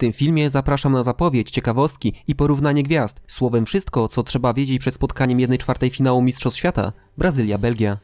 tym filmie zapraszam na zapowiedź, ciekawostki i porównanie gwiazd. Słowem wszystko, co trzeba wiedzieć przed spotkaniem 1/4 finału Mistrzostw Świata Brazylia-Belgia.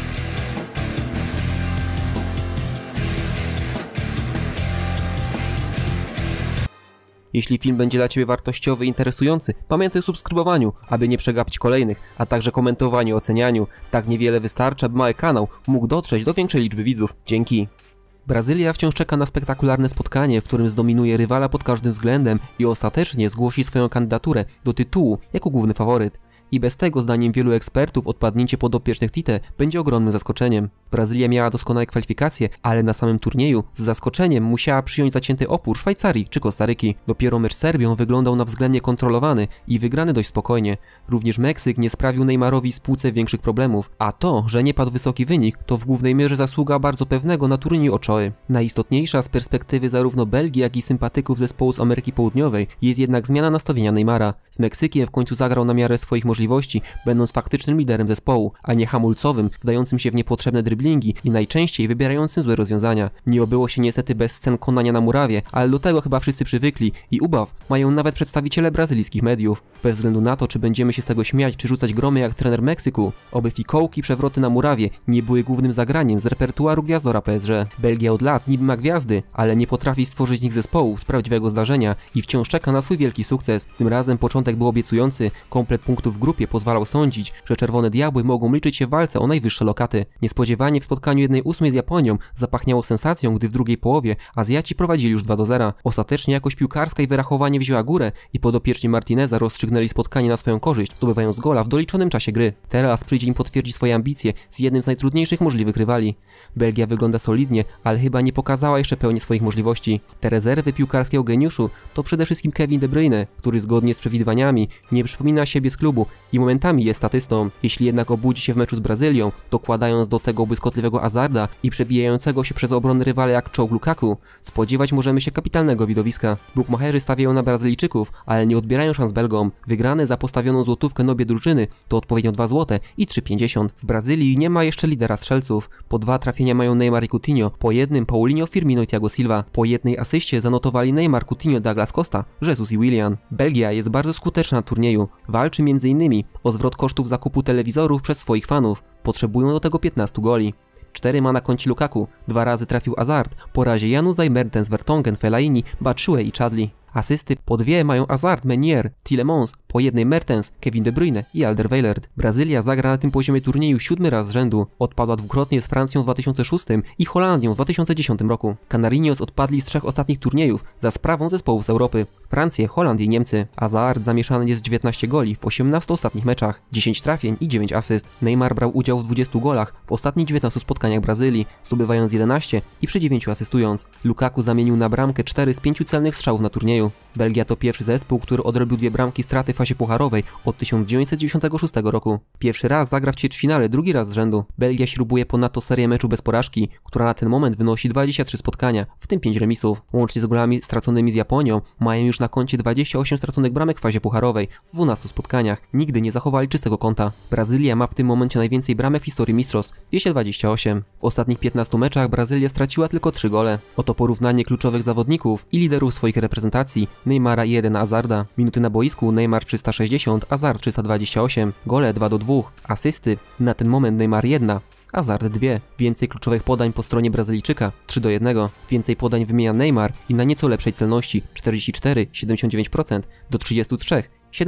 Jeśli film będzie dla Ciebie wartościowy i interesujący, pamiętaj o subskrybowaniu, aby nie przegapić kolejnych, a także komentowaniu i ocenianiu. Tak niewiele wystarcza, by mały kanał mógł dotrzeć do większej liczby widzów. Dzięki! Brazylia wciąż czeka na spektakularne spotkanie, w którym zdominuje rywala pod każdym względem i ostatecznie zgłosi swoją kandydaturę do tytułu jako główny faworyt. I bez tego, zdaniem wielu ekspertów, odpadnięcie podopiecznych Tite będzie ogromnym zaskoczeniem. Brazylia miała doskonałe kwalifikacje, ale na samym turnieju z zaskoczeniem musiała przyjąć zacięty opór Szwajcarii czy Kostaryki. Dopiero mecz z Serbią wyglądał na względnie kontrolowany i wygrany dość spokojnie. Również Meksyk nie sprawił Neymarowi spółce większych problemów, a to, że nie padł wysoki wynik, to w głównej mierze zasługa bardzo pewnego na turnieju Ochoy. Najistotniejsza z perspektywy zarówno Belgii, jak i sympatyków zespołu z Ameryki Południowej jest jednak zmiana nastawienia Neymara. Z Meksykiem w końcu zagrał na miarę swoich możliwości, będąc faktycznym liderem zespołu, a nie hamulcowym, wdającym się w niepotrzebne driblingi i najczęściej wybierającym złe rozwiązania. Nie obyło się niestety bez scen konania na murawie, ale do tego chyba wszyscy przywykli i ubaw mają nawet przedstawiciele brazylijskich mediów. Bez względu na to, czy będziemy się z tego śmiać, czy rzucać gromy jak trener Meksyku, oby fikołki, przewroty na murawie nie były głównym zagraniem z repertuaru gwiazdora PSG. Belgia od lat niby ma gwiazdy, ale nie potrafi stworzyć z nich zespołu z prawdziwego zdarzenia i wciąż czeka na swój wielki sukces. Tym razem początek był obiecujący, komplet punktów w grupie pozwalał sądzić, że Czerwone Diabły mogą liczyć się w walce o najwyższe lokaty. Niespodziewanie w spotkaniu 1/8 z Japonią zapachniało sensacją, gdy w drugiej połowie Azjaci prowadzili już 2-0. Ostatecznie jakość piłkarska i wyrachowanie wzięła górę i podopieczni Martineza rozstrzygnęli spotkanie na swoją korzyść, zdobywając gola w doliczonym czasie gry. Teraz przyjdzie im potwierdzić swoje ambicje z jednym z najtrudniejszych możliwych rywali. Belgia wygląda solidnie, ale chyba nie pokazała jeszcze pełni swoich możliwości. Te rezerwy piłkarskiego geniuszu to przede wszystkim Kevin De Bruyne, który zgodnie z przewidywaniami nie przypomina siebie z klubu i momentami jest statystą. Jeśli jednak obudzi się w meczu z Brazylią, dokładając do tego błyskotliwego Hazarda i przebijającego się przez obronę rywala jak czołg Lukaku, spodziewać możemy się kapitalnego widowiska. Bukmacherzy stawiają na Brazylijczyków, ale nie odbierają szans Belgom. Wygrane za postawioną złotówkę na obie drużyny to odpowiednio 2 zł i 3,50. W Brazylii nie ma jeszcze lidera strzelców. Po 2 trafienia mają Neymar i Coutinho, po jednym Paulinho, Firmino i Thiago Silva. Po jednej asyście zanotowali Neymar, Coutinho, Douglas Costa, Jesus i Willian. Belgia jest bardzo skuteczna na turnieju. Walczy m.in. o zwrot kosztów zakupu telewizorów przez swoich fanów. Potrzebują do tego 15 goli. 4 ma na koncie Lukaku, 2 razy trafił Hazard, po razie Janus, Mertens, Vertonghen, Fellaini, Batshuayi i Chadli. Asysty po 2 mają Hazard, Meunier, Tielemans, po 1 Mertens, Kevin De Bruyne i Alderweireld. Brazylia zagra na tym poziomie turnieju 7 raz z rzędu. Odpadła dwukrotnie z Francją w 2006 i Holandią w 2010 roku. Canarinos odpadli z 3 ostatnich turniejów za sprawą zespołów z Europy. Francję, Holandię i Niemcy. Hazard zamieszany jest w 19 goli w 18 ostatnich meczach, 10 trafień i 9 asyst. Neymar brał udział w 20 golach w ostatnich 19 spotkaniach Brazylii, zdobywając 11 i przy 9 asystując. Lukaku zamienił na bramkę 4 z 5 celnych strzałów na turnieju. Belgia to pierwszy zespół, który odrobił 2 bramki straty w fazie pucharowej od 1996 roku. Pierwszy raz zagra w ćwierćfinale, drugi raz z rzędu. Belgia śrubuje ponadto serię meczu bez porażki, która na ten moment wynosi 23 spotkania, w tym 5 remisów. Łącznie z golami straconymi z Japonią mają już na koncie 28 straconych bramek w fazie pucharowej w 12 spotkaniach. Nigdy nie zachowali czystego konta. Brazylia ma w tym momencie najwięcej bramek w historii mistrzostw, 228. W ostatnich 15 meczach Brazylia straciła tylko 3 gole. Oto porównanie kluczowych zawodników i liderów swoich reprezentacji. Neymara i Edena Hazarda. Minuty na boisku Neymar 360, Hazard 328, gole 2-2, asysty na ten moment Neymar 1, Hazard 2. Więcej kluczowych podań po stronie Brazylijczyka 3-1. Więcej podań wymienia Neymar i na nieco lepszej celności 44, 79% do 33,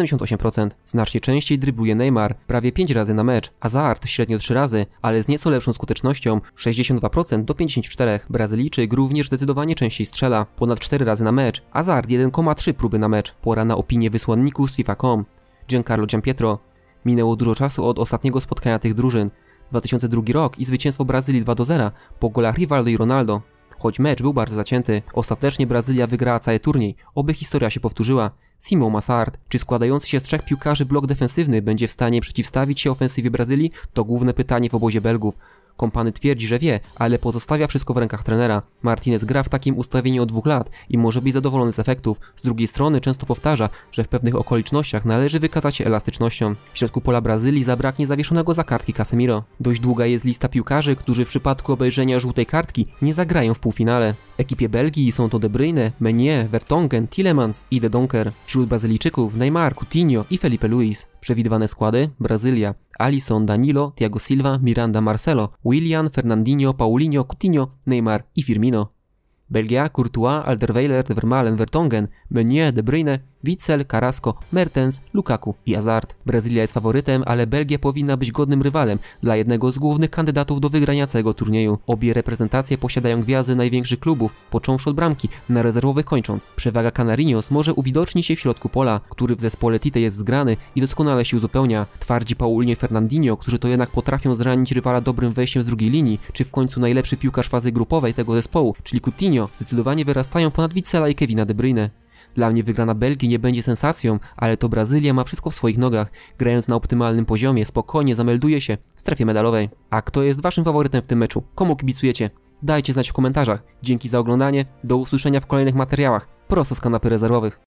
78%. Znacznie częściej drybluje Neymar, prawie 5 razy na mecz, Hazard średnio 3 razy, ale z nieco lepszą skutecznością 62% do 54%. Brazylijczyk również zdecydowanie częściej strzela, ponad 4 razy na mecz, Hazard 1,3 próby na mecz. Pora na opinię wysłanników z FIFA.com. Giancarlo Giampietro. Minęło dużo czasu od ostatniego spotkania tych drużyn. 2002 rok i zwycięstwo Brazylii 2-0 po golach Rivaldo i Ronaldo. Choć mecz był bardzo zacięty, ostatecznie Brazylia wygrała cały turniej, oby historia się powtórzyła. Simão Massard, czy składający się z 3 piłkarzy blok defensywny będzie w stanie przeciwstawić się ofensywie Brazylii? To główne pytanie w obozie Belgów. Kompany twierdzi, że wie, ale pozostawia wszystko w rękach trenera. Martinez gra w takim ustawieniu od 2 lat i może być zadowolony z efektów. Z drugiej strony często powtarza, że w pewnych okolicznościach należy wykazać się elastycznością. W środku pola Brazylii zabraknie zawieszonego za kartki Casemiro. Dość długa jest lista piłkarzy, którzy w przypadku obejrzenia żółtej kartki nie zagrają w półfinale. W ekipie Belgii są to De Bruyne, Meunier, Vertonghen, Tielemans i De Donker. Wśród Brazylijczyków Neymar, Coutinho i Felipe Luis. Przewidywane składy: Brazylia: Alisson, Danilo, Thiago Silva, Miranda, Marcelo, Willian, Fernandinho, Paulinho, Coutinho, Neymar i Firmino. Belgia: Courtois, Alderweireld, Vermaelen, Vertonghen, Meunier, De Bruyne, Witsel, Carrasco, Mertens, Lukaku i Hazard. Brazylia jest faworytem, ale Belgia powinna być godnym rywalem dla jednego z głównych kandydatów do wygrania całego turnieju. Obie reprezentacje posiadają gwiazdy największych klubów, począwszy od bramki, na rezerwowych kończąc. Przewaga Canarinos może uwidocznić się w środku pola, który w zespole Tite jest zgrany i doskonale się uzupełnia. Twardzi Paulinho i Fernandinho, którzy to jednak potrafią zranić rywala dobrym wejściem z drugiej linii, czy w końcu najlepszy piłkarz fazy grupowej tego zespołu, czyli Coutinho, zdecydowanie wyrastają ponad Witsela i Kevina De Bruyne. Dla mnie wygrana Belgii nie będzie sensacją, ale to Brazylia ma wszystko w swoich nogach. Grając na optymalnym poziomie, spokojnie zamelduje się w strefie medalowej. A kto jest waszym faworytem w tym meczu? Komu kibicujecie? Dajcie znać w komentarzach. Dzięki za oglądanie, do usłyszenia w kolejnych materiałach prosto z kanapy rezerwowych.